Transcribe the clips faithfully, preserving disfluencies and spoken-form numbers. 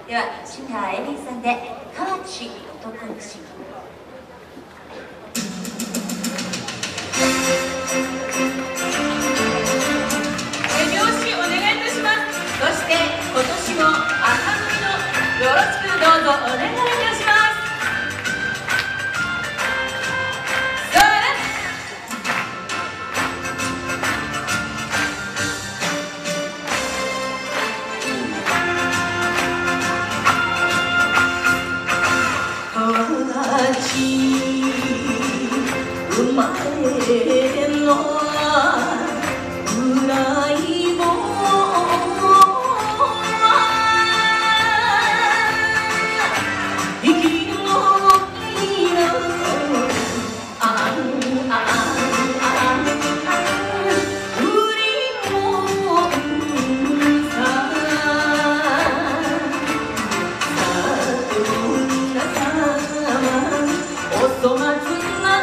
ではシンガーエリーさんで河内男節。 拍子お願いいたします。そして今年も赤組のよろしくどうぞお願いいたします。それ生まれの裏いも生きのいのあんあんあん売りもんささどんなさまおそ松な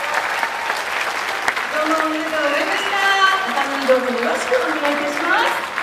どうぞよろしくお願いいたします。